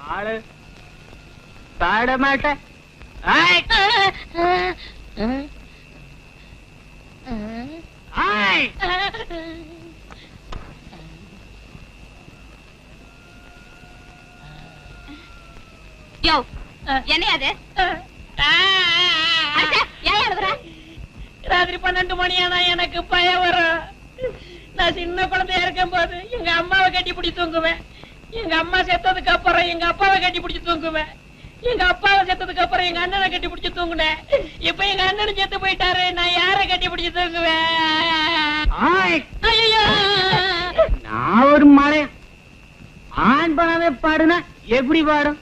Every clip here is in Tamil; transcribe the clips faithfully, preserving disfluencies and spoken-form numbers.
ஆளு பாட மாட்டேன். என்னையாது ராத்திரி பன்னெண்டு மணியானா எனக்கு பயம் வரும். நான் சின்ன குழந்தையா இருக்கும் போது எங்க அம்மாவை கட்டி பிடிச்சி தூங்குவேன். எங்க அம்மா செத்ததுக்கு அப்புறம் எங்க அப்பாவை கட்டி பிடிச்சி தூங்குவேன். எங்க அப்பாவை செத்ததுக்கு அப்புறம் எங்க அண்ணனை கட்டி பிடிச்சி தூங்குனேன். இப்ப எங்க அண்ணனும் செத்து போயிட்டாரு. நான் யார கட்டி பிடிச்சி தூங்குவேன்? நான் ஒரு மழை ஆண் பணமே பாடுனா எப்படி பாடும்?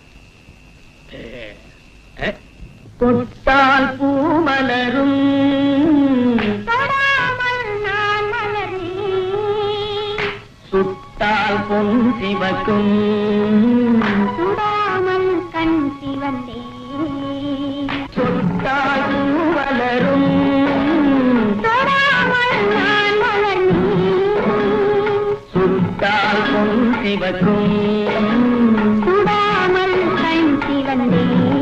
தொட்டால் பூ மலரும் சுட்டால் பொன் சிவக்கும் சுடாமல் கண் சிவந்தே தொட்டால் பூ மலரும் தொடாமல் நான் மலர்ந்தேன் சுட்டால் பொன் சிவக்கும் சுடாமல் கண் சிவந்தே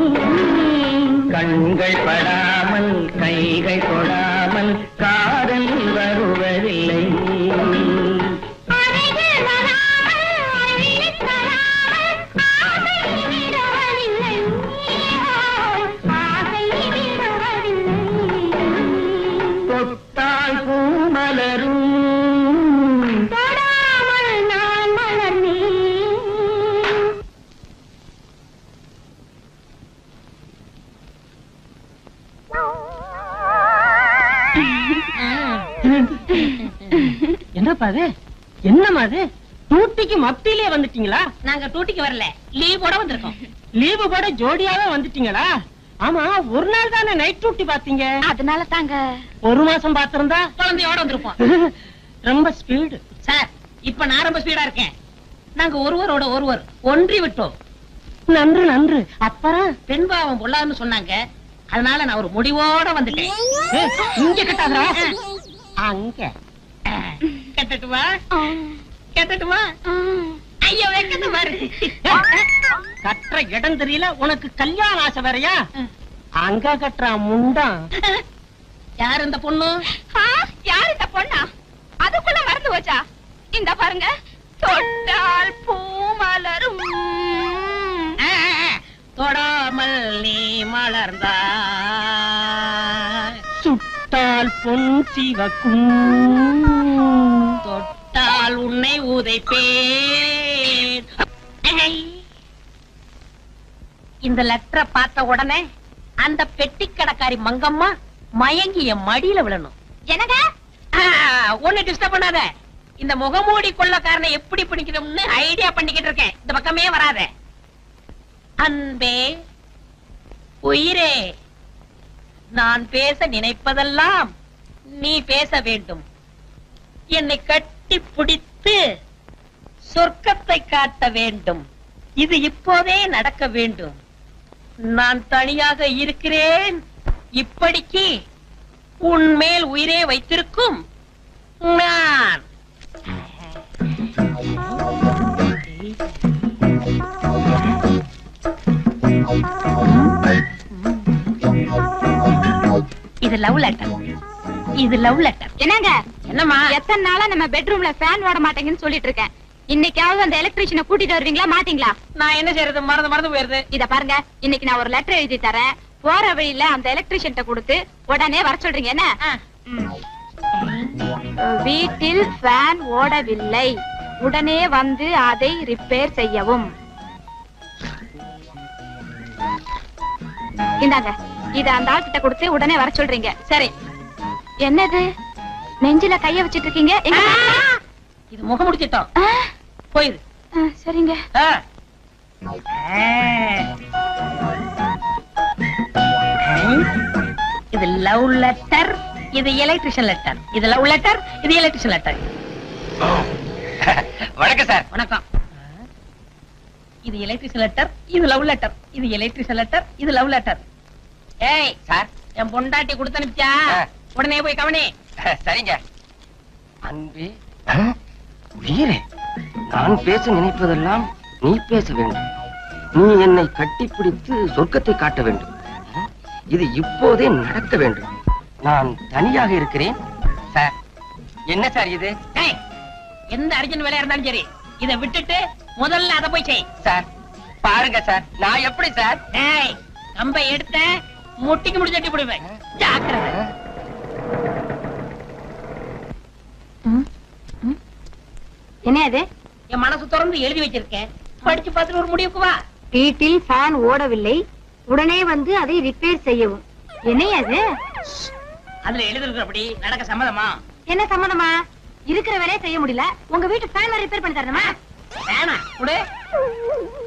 கண்கள் படாமல் கைகள் தொடாமல் காதல் வருவதில்லை. தொட்டால் பூ மலரும் தொடாமல் நான் மலர்ந்தேன். என்னப்பா அது? என்னமா அது? டூட்டிக்கு மத்தியிலே வந்துட்டீங்களா? நாங்க டூட்டிக்கு வரல, லீவ் போட வந்திருக்கோம். லீவு போட ஜோடியாவே வந்துட்டீங்களா? ஆமா, ஒரு நாள் தானே நைட் டியூட்டி பாத்தீங்க. அதனால தாங்க ஒரு மாசம் பாத்திருந்தா குழந்தையோட வந்திருப்போம். ரொம்ப ஸ்பீடு சார். இப்ப நான் ரொம்ப ஸ்பீடா இருக்கேன். நாங்க ஒருவரோட ஒருவர் ஒன்றி விட்டோம். நன்று நன்று. அப்புறம் பெண் பாவம் பொல்லாதுன்னு சொன்னாங்க. அதனால நான் ஒரு முடிவோட வந்துட்டேன். ஏய், இங்க கட்டாதரா, அங்க கட்டட்டுமா? கட்டட்டுமா? ஐயோ வெக்கத்து பாரு. கட்டுற இடம் தெரியல உனக்கு. கல்யாண ஆசை வேறையா? அங்க கட்டுற முண்டா. யார் இந்த பொண்ணு? யார் இந்த பொண்ணா? அதுக்குள்ள மறந்து போச்சா? இந்த பாருங்க, தொட்டால் பூ மலரும் தொடாமல் நீ மலர்ந்தா சுட்டால் பொன் சிவக்கும் தொட்டால் உன்னை உதைப்பேன். இந்த லெட்டரை பார்த்த உடனே அந்த பெட்டி கடைக்காரி மங்கம்மா மயங்கி என் மடியில விழணும். என்னங்க? ஒண்ணு டிஸ்டர்ப் பண்ணாத. இந்த முகமூடி கொள்ளக்காரனை எப்படி பிடிக்கணும்னு ஐடியா பண்ணிக்கிட்டு இருக்கேன். இந்த பக்கமே வராத. அன்பே, உயிரே, நான் பேச நினைப்பதெல்லாம் நீ பேச வேண்டும். என்னை கட்டி பிடித்து சொர்க்கத்தை காட்ட வேண்டும். இது இப்போதே நடக்க வேண்டும். நான் தனியாக இருக்கிறேன். இப்படிக்கு உன் மேல் உயிரே வைத்திருக்கும் நான். இது லவ் லெட்டர். இது லவ் லெட்டர். என்னங்க? என்னம்மா? எத்தனை நாளா நம்ம பெட்ரூம்ல ஃபேன் ஓட மாட்டேங்குன்னு சொல்லிட்டு இருக்கேன். இன்னைக்காவது அந்த எலக்ட்ரிஷியனை கூட்டிட்டு வருவீங்களா மாட்டீங்களா? நான் என்ன செய்யறது? மறந்து மறந்து போயிருது. இத பாருங்க, இன்னைக்கு நான் ஒரு லெட்டர் எழுதி தரேன். போற வழியில அந்த எலக்ட்ரிஷியன் கொடுத்து உடனே வர சொல்றீங்க. என்ன? வீட்டில் ஃபேன் ஓடவில்லை, உடனே வந்து அதை ரிப்பேர் செய்யவும். இந்தாங்க, இத அந்த ஆள்கிட்ட கொடுத்து உடனே வர சொல்றீங்க. சரி. என்னது நெஞ்சில கைய வச்சிட்டு இருக்கீங்க? இது முகம் முடிச்சிட்டோம். போயிரு. சரிங்க. இது லவ் லெட்டர், இது எலக்ட்ரிஷியன் லெட்டர். இது லவ் லெட்டர், இது எலக்ட்ரிஷியன் லெட்டர். வணக்கம் சார். வணக்கம். இது எலக்ட்ரிஷியன் லெட்டர், இது லவ் லெட்டர். இது எலக்ட்ரிஷியன் லெட்டர், இது லவ் லெட்டர். ஏய் சார், என் பொண்டாட்டி கொடுத்து அனுப்பிச்சா உடனே போய் கவனி. சரிங்க. அன்பே, உயிரே, நான் பேச நினைப்பதெல்லாம் நீ பேச வேண்டும். நீ என்னை கட்டிப்பிடித்து சொர்க்கத்தை காட்ட வேண்டும். இது இப்போதே நடக்க வேண்டும். நான் தனியாக இருக்கிறேன் சார். என்ன சார் இது? ஏய், எந்த அர்ஜென்ட் வேலையா இருந்தாலும் சரி இதை விட்டுட்டு முதல்ல அதை போய் செய். சார் பாருங்க சார், நான் எப்படி சார்? ஏய், கம்பை எடுத்த முட்டிக்கு முடி தட்டி போடுவேன். ஜாக்கிரதை. என்ன அது? என் மனசு திறந்து எழுதி வச்சிருக்கேன், படிச்சு பார்த்துட்டு ஒரு முடிவுக்கு வா. வீட்டில் ஃபேன் ஓடவில்லை, உடனே வந்து அதை ரிப்பேர் செய்யவும். என்ன அது? அதுல எழுதிருக்கிறபடி நடக்க சம்மதமா? என்ன சம்மதமா? இருக்கிற வேலையை செய்ய முடியல, உங்க வீட்டு ஃபேன் ரிப்பேர் பண்ணி தரணுமா? வேணா குடு.